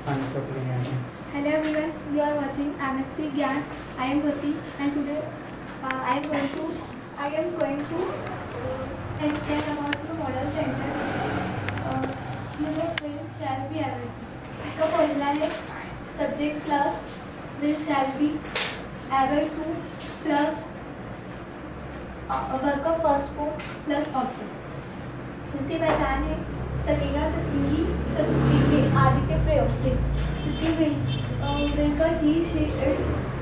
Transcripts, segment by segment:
Hello everyone, you are watching MEC Gyan. I am Jyoti and today I am going to explain about the model center. User will shall be added. इसका formula है subject plus will shall be able to plus verb का first form plus object. इसकी पहचान है सकेगा सकेगी सकेंगे आदि के प्रयोग से। इसकी विल का ही शी इट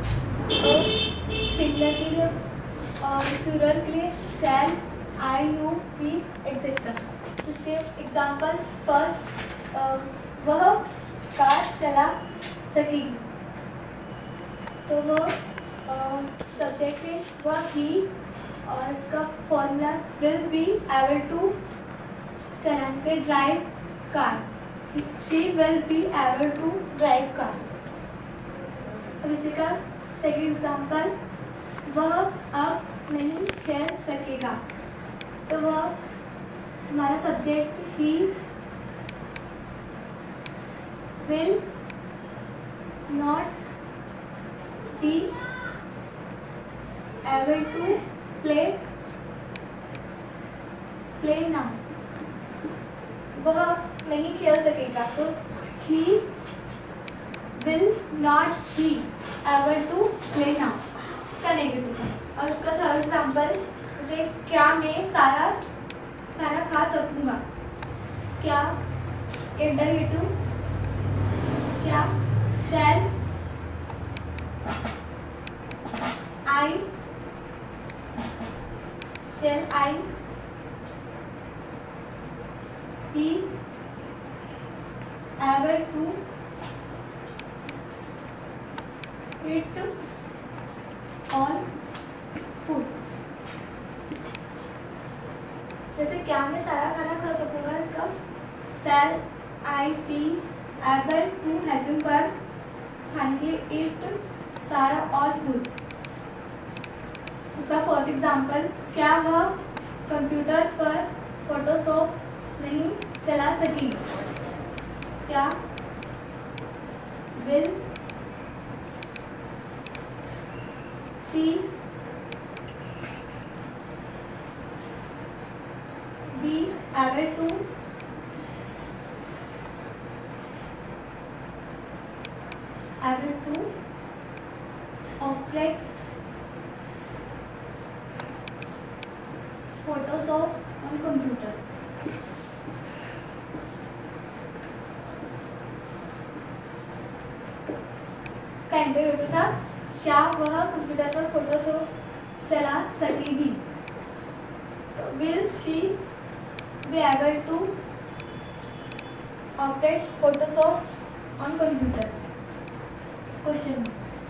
सिंगुलर के लिए और प्लूरल के लिए shall I you we etcetera. इसके एग्जाम्पल फर्स्ट वह कार चला सकेगी, तो वो सब्जेक्ट है वह ही और इसका formula will be able to चलाने के drive car, she will be able to drive car. अब इसी का सेकेंड एग्जाम्पल वह अब नहीं खेल सकेगा, तो वह हमारा सब्जेक्ट ही will not be able to play now, वह नहीं खेल सकेगा, तो ही will not be able to play now इसका नेगेटिव है। और इसका थर्ड एग्जाम्पल जैसे क्या मैं सारा खाना खा सकूंगा, क्या इंटरगेटिव क्या शैल आई be able to eat all food। जैसे क्या मैं सारा खाना खा सकूंगा, इसका shall I be able to helping पर खाने के लिए eat सारा all food। इसका फोर्थ एग्जाम्पल क्या वह कंप्यूटर पर फोटोशॉप नहीं चला सकी, क्या will she be able to operate Photoshop on computer. Interview था क्या वह कंप्यूटर पर फोटोशॉप चला सकेगी, will she be able to operate Photoshop on computer. Question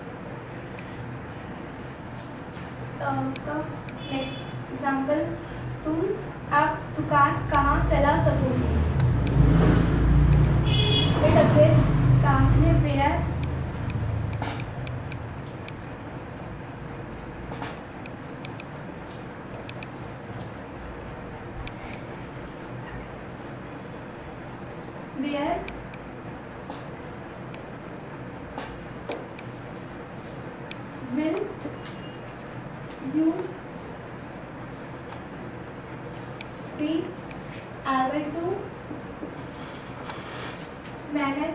उसका नेक्स्ट एग्जाम्पल तुम अब दुकान कहाँ चला सकोगी, काम में where will you be able to manage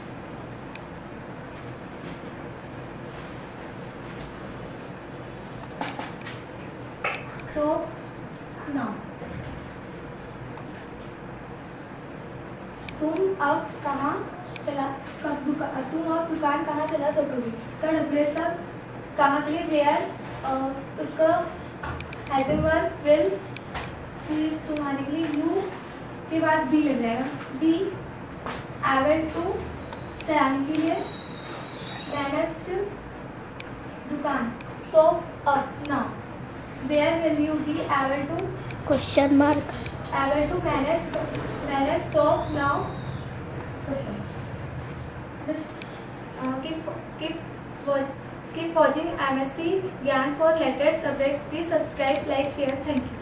so now। तुम अब दुकान कहाँ चला सकोगी, इसका रिप्लेसर कहाँ के लिए वेयर, उसका हेल्पिंग वर्ब विल, फिर तुम्हारे के लिए यू के बाद बी लग जाएगा, बी एबल टू चलाने के लिए मैनेज दुकान, सो अब now where will you be able to question mark able to manage so now question। Keep watching MSc Gyan for latest updates. Please subscribe, like, share. Thank you.